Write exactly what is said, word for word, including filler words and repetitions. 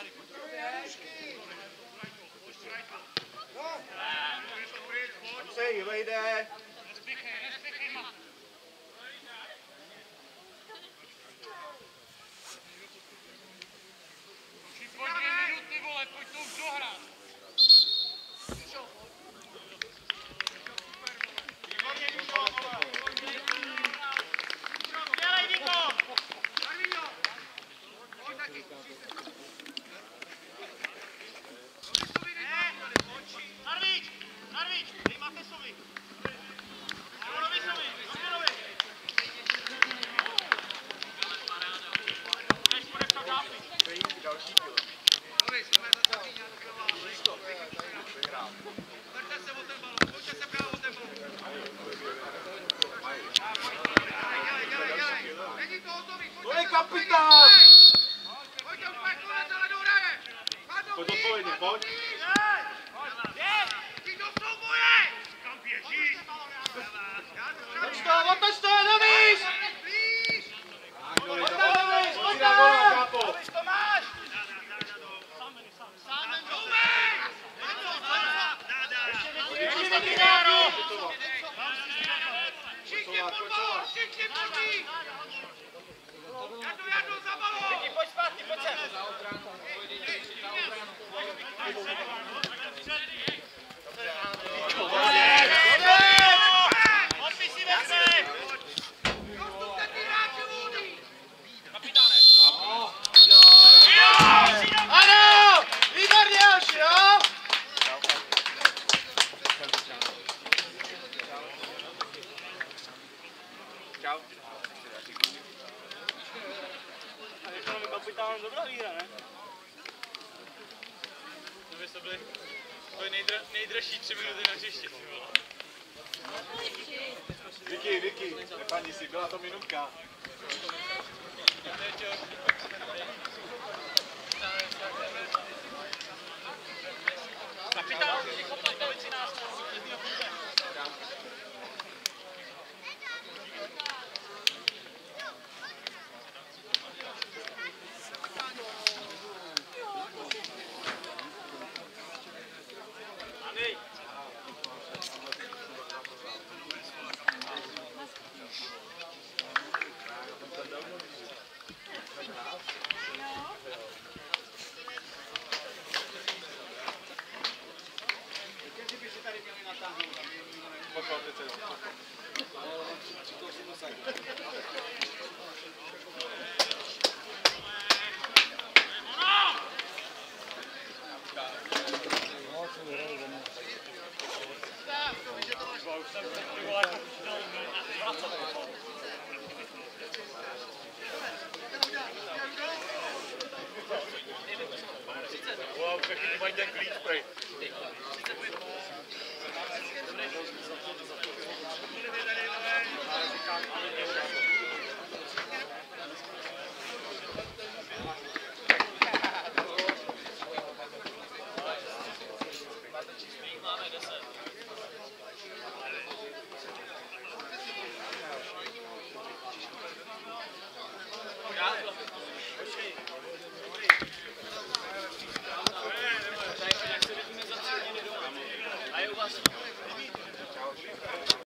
Se vejde. Pojď dvě minuty, vole, pojď to už dohrát. Výborně, Víko, vole. Dělej, Víko. Marvino. Pojď taky. Narvíč, Narvíč, dej Matesovi. Janovisovi, Janovi. Než bude v tom nápis. Další kilo. Novi, jsme za to nějak kilo. Držte se o ten balon, pojďte se právě o ten balon. Dělej, dělej, dělej. Není to hotový, To je kapitán! Pojďte už pět konec, ale do hraje. Pojď odpovědně, pojď. Ty do souboje! Kam běžíš? Otoč to, otoč to, Novíš! Blíž! Pojď tam, Novíš, pojď tam! Novíš, to máš! Sám ven do hraje! Ještě taky nějaký! Všichni pod balon, všichni pod ní! Jadu, jadu, za balon! Vicky, pojď zpátky, pojď sem! Odpisí ve hře! Dostupte ty hráči vůdy! Kapitáne! Ano! Výborně, Joši, jo? Čau. A je to kapitán dobrá výhra, ne? To by to byly nejdražší tři minuty na hřiště. Vicky, Vicky, nepadni si, byla to minutka. Kapitán, ticho Pavkovici nás. Wow, taky mají ten clean spray.